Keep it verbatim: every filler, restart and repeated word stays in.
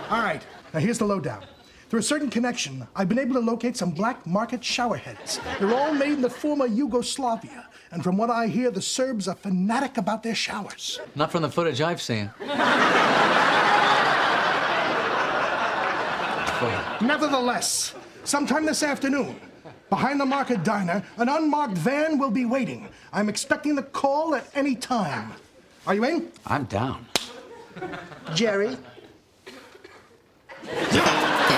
All right, now here's the lowdown. Through a certain connection, I've been able to locate some black market shower heads. They're all made in the former Yugoslavia. And from what I hear, the Serbs are fanatic about their showers. Not from the footage I've seen. Nevertheless, sometime this afternoon, behind the Market Diner, an unmarked van will be waiting. I'm expecting the call at any time. Are you in? I'm down. Jerry?